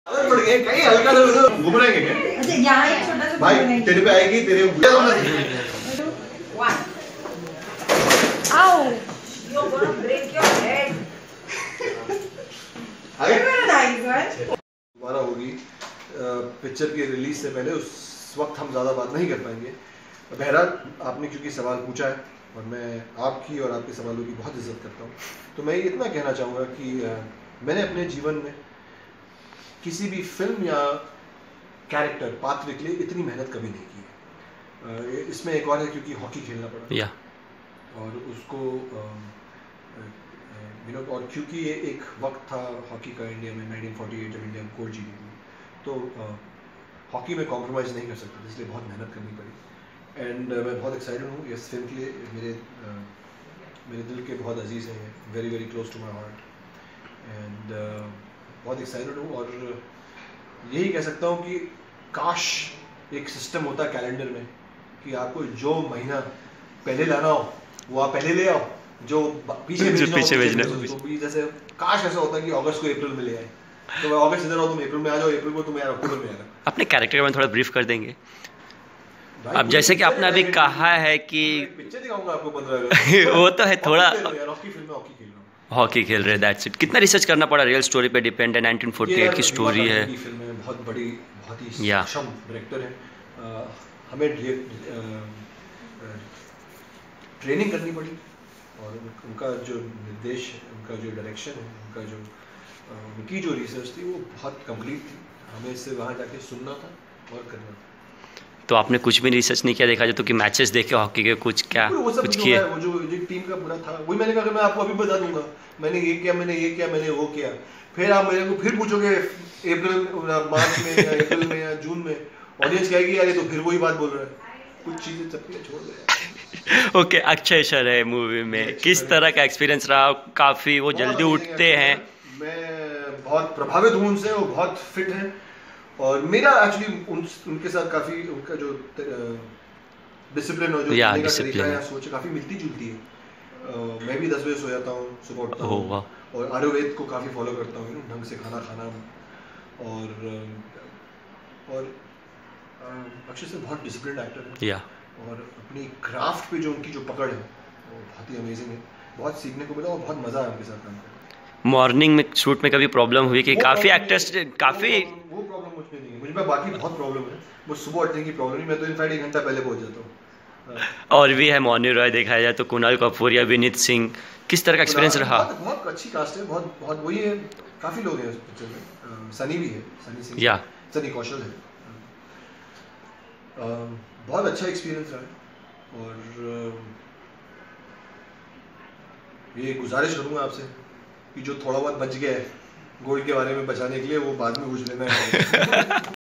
कहीं हल्का सा घूम रहे हैं क्या? अच्छा यहाँ एक छोटा सा भाई तेरे पे आएगी तेरे आओ you're gonna break your head very nice one हमारा होगी पिक्चर की रिलीज से पहले उस वक्त हम ज़्यादा बात नहीं कर पाएंगे। बहरहाल आपने क्योंकि सवाल पूछा है और मैं आपकी और आपके सवालों की बहुत इज्जत करता हूँ, तो मैं इतना कहना चाहूँगा कि मैंने अपने जीवन में किसी भी फिल्म या कैरेक्टर पात्र के लिए इतनी मेहनत कभी नहीं की। इसमें एक और है क्योंकि हॉकी खेलना पड़ा और उसको और क्योंकि ये एक वक्त था हॉकी का इंडिया में 1948 जब इंडिया गोल्ड जीती थी, तो हॉकी में कॉम्प्रोमाइज़ नहीं कर सकता, इसलिए बहुत मेहनत करनी पड़ी। एंड मैं बहुत एक्साइटेड हूँ इस फिल्म के लिए। मेरे दिल के बहुत अजीज़ हैं, very very close to my heart and बहुत एक्साइटेड हूँ। और यही कह सकता हूँ कि काश एक सिस्टम होता कैलेंडर में कि आपको जो महीना पहले लाना हो वो आप पहले ले आओ, जो पीछे भेजना हो तो भी। जैसे काश ऐसा होता कि अगस्त को अप्रैल में ले आए, तो मैं अगस्त इधर आओ तुम अप्रैल में आ जाओ, अप्रैल को तुम यार अक्टूबर में आ जाओ। अपने कैरेक्टर के बारे में थोड़ा ब्रीफ कर देंगे। अब जैसे कि आपने अभी कहा है कि पिक्चर दिखाऊंगा आपको 15 अगस्त वो तो है थोड़ा हॉकी फिल्म में हॉकी खेल रहा हूं, हॉकी खेल रहे, दैट्स इट। कितना रिसर्च करना पड़ा? रियल स्टोरी पे डिपेंड है, 1948 की स्टोरी है। फिल्म में बहुत ही सक्षम डायरेक्टर है। हमें ट्रेनिंग करनी पड़ी और उनका जो निर्देश, उनका जो डायरेक्शन है, उनकी जो रिसर्च थी वो बहुत कंप्लीट थी। हमें इससे वहाँ जाके सुनना था और करना था। तो आपने कुछ भी रिसर्च नहीं किया, देखा जाए तो कि मैचेस देखे हॉकी के कुछ किए? वो जो टीम का पूरा था वही मैंने कहा, मैं आपको अभी बता दूंगा मैंने ये किया, मैंने वो किया। फिर आप मेरे को फिर पूछोगे मार्च में या अप्रैल में या जून में, ऑडियंस कहेगी यार ये तो फिर वही बात बोल रहा है। कुछ चीजें चप्पी छोड़ दे। ओके, अक्षय सर है मूवी में, किस तरह का एक्सपीरियंस रहा? काफ़ी वो जल्दी उठते हैं, मैं बहुत प्रभावित हूँ उनसे, वो बहुत फिट हैं और मेरा एक्चुअली उनके साथ काफ़ी उनका जो डिसिप्लिन और जो तरीका है सोच काफ़ी मिलती जुलती है। मैं भी 10 बजे सो जाता हूँ, सुबह उठता हूँ और आयुर्वेद को काफ़ी फॉलो करता हूँ, ढंग से खाना खाना। और अक्षय से बहुत डिसिप्लिन एक्टर है और अपनी क्राफ्ट पे जो उनकी जो पकड़ है वो बहुत ही अमेजिंग है। बहुत सीखने को मिला और बहुत मज़ा आया उनके साथ काम करके। मॉर्निंग में शूट में कभी प्रॉब्लम हुई कि काफ़ी एक्टर्स काफ़ी? वो प्रॉब्लम मुझ में नहीं है, मुझ में बाकी बहुत प्रॉब्लम है, वो सुबह उठने की प्रॉब्लम नहीं। मैं तो इनफैक्ट 1 घंटा पहले पहुंच जाता हूँ। और भी है मौनी रॉय, देखा जाए तो कुणाल कपूर या विनीत सिंह, किस तरह का एक्सपीरियंस रहा? बहुत अच्छी कास्ट है, बहुत वही है, काफ़ी लोग हैं उस पिक्चर में। सनी भी है, सनी कौशल है। बहुत अच्छा एक्सपीरियंस रहा और ये गुजारिश करूँगा आपसे कि जो थोड़ा बहुत बच गया है गोल्ड के बारे में बचाने के लिए वो बाद में पूछ लेना है।